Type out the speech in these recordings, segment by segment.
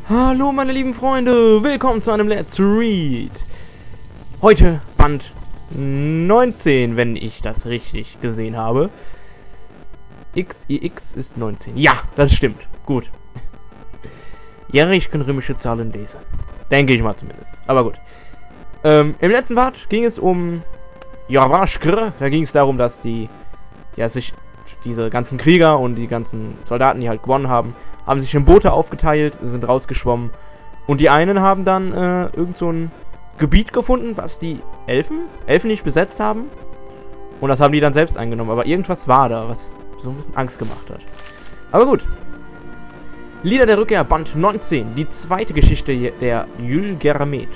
Hallo meine lieben Freunde, willkommen zu einem Let's Read. Heute Band 19, wenn ich das richtig gesehen habe. XIX ist 19. Ja, das stimmt. Gut. Ja, ich kann römische Zahlen lesen. Denke ich mal zumindest. Aber gut. Im letzten Part ging es um Yavaşkır. Da ging es darum, dass sich diese ganzen Krieger und die ganzen Soldaten, die halt gewonnen haben sich in Boote aufgeteilt, sind rausgeschwommen. Und die einen haben dann irgend so ein Gebiet gefunden, was die Elfen nicht besetzt haben. Und das haben die dann selbst eingenommen. Aber irgendwas war da, was so ein bisschen Angst gemacht hat. Aber gut. Lieder der Rückkehr, Band 19. Die zweite Geschichte der Ylgermet.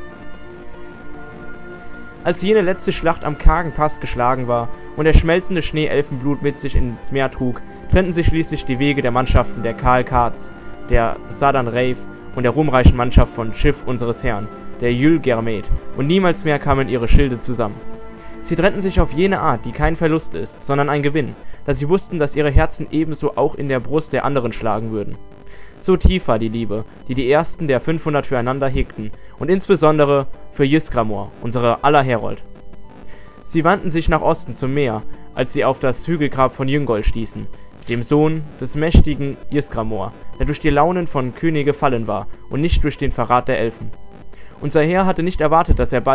Als jene letzte Schlacht am kargen Pass geschlagen war und der schmelzende Schnee Elfenblut mit sich ins Meer trug, trennten sich schließlich die Wege der Mannschaften der Karl Kats, der Sadan Reif und der ruhmreichen Mannschaft von Schiff unseres Herrn, der Ylgermet, und niemals mehr kamen ihre Schilde zusammen. Sie trennten sich auf jene Art, die kein Verlust ist, sondern ein Gewinn, da sie wussten, dass ihre Herzen ebenso auch in der Brust der anderen schlagen würden. So tief war die Liebe, die die ersten der 500 füreinander hegten, und insbesondere für Ysgramor, unsere aller Herold. Sie wandten sich nach Osten zum Meer, als sie auf das Hügelgrab von Yngol stießen, dem Sohn des mächtigen Ysgramor, der durch die Launen von König gefallen war und nicht durch den Verrat der Elfen. Unser Herr hatte nicht erwartet, dass er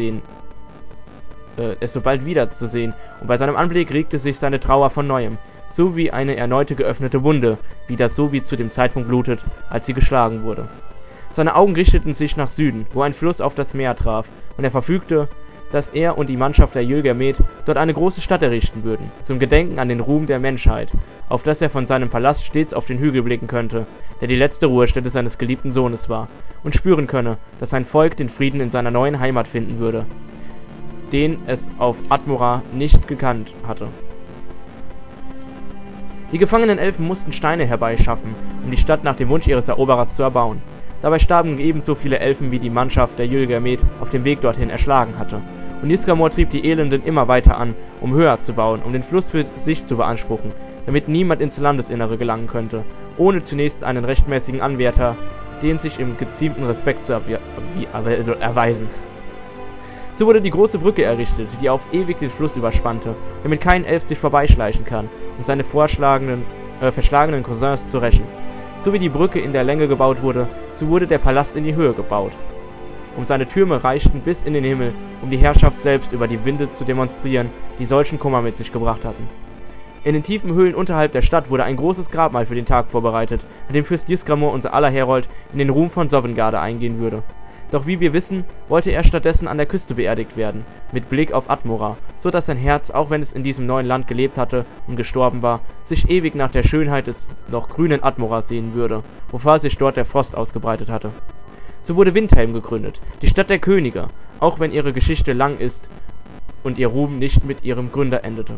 es so bald wiederzusehen, und bei seinem Anblick regte sich seine Trauer von neuem, so wie eine erneute geöffnete Wunde, wie das so wie zu dem Zeitpunkt blutet, als sie geschlagen wurde. Seine Augen richteten sich nach Süden, wo ein Fluss auf das Meer traf, und er verfügte, dass er und die Mannschaft der Ylgermet dort eine große Stadt errichten würden, zum Gedenken an den Ruhm der Menschheit, auf dass er von seinem Palast stets auf den Hügel blicken könnte, der die letzte Ruhestätte seines geliebten Sohnes war, und spüren könne, dass sein Volk den Frieden in seiner neuen Heimat finden würde, den es auf Atmora nicht gekannt hatte. Die gefangenen Elfen mussten Steine herbeischaffen, um die Stadt nach dem Wunsch ihres Eroberers zu erbauen. Dabei starben ebenso viele Elfen, wie die Mannschaft der Ylgermet auf dem Weg dorthin erschlagen hatte. Und Ysgramor trieb die Elenden immer weiter an, um höher zu bauen, um den Fluss für sich zu beanspruchen, damit niemand ins Landesinnere gelangen könnte, ohne zunächst einen rechtmäßigen Anwärter, den sich im geziemten Respekt zu erweisen. So wurde die große Brücke errichtet, die auf ewig den Fluss überspannte, damit kein Elf sich vorbeischleichen kann, um seine verschlagenen Cousins zu rächen. So wie die Brücke in der Länge gebaut wurde, so wurde der Palast in die Höhe gebaut. Seine Türme reichten bis in den Himmel, um die Herrschaft selbst über die Winde zu demonstrieren, die solchen Kummer mit sich gebracht hatten. In den tiefen Höhlen unterhalb der Stadt wurde ein großes Grabmal für den Tag vorbereitet, an dem Fürst Ysgramor, unser aller Herold, in den Ruhm von Sovngarde eingehen würde. Doch wie wir wissen, wollte er stattdessen an der Küste beerdigt werden, mit Blick auf Atmora, so dass sein Herz, auch wenn es in diesem neuen Land gelebt hatte und gestorben war, sich ewig nach der Schönheit des noch grünen Atmora sehnen würde, bevor sich dort der Frost ausgebreitet hatte. So wurde Windhelm gegründet, die Stadt der Könige, auch wenn ihre Geschichte lang ist und ihr Ruhm nicht mit ihrem Gründer endete.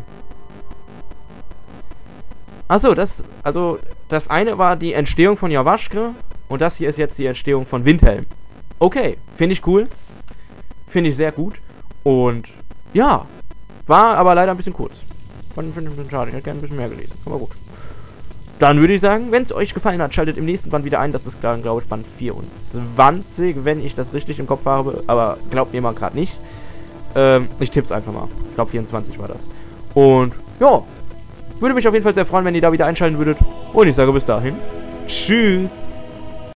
Achso, das eine war die Entstehung von Yavaşkır und das hier ist jetzt die Entstehung von Windhelm. Okay, finde ich cool. Finde ich sehr gut. Und ja, war aber leider ein bisschen kurz. Finde ich ein bisschen schade. Ich hätte gerne ein bisschen mehr gelesen. Aber gut. Dann würde ich sagen, wenn es euch gefallen hat, schaltet im nächsten Band wieder ein. Das ist, glaube ich, Band 24, wenn ich das richtig im Kopf habe. Aber glaubt mir mal gerade nicht. Ich tipp's einfach mal. Ich glaube, 24 war das. Und ja, würde mich auf jeden Fall sehr freuen, wenn ihr da wieder einschalten würdet. Und ich sage bis dahin. Tschüss.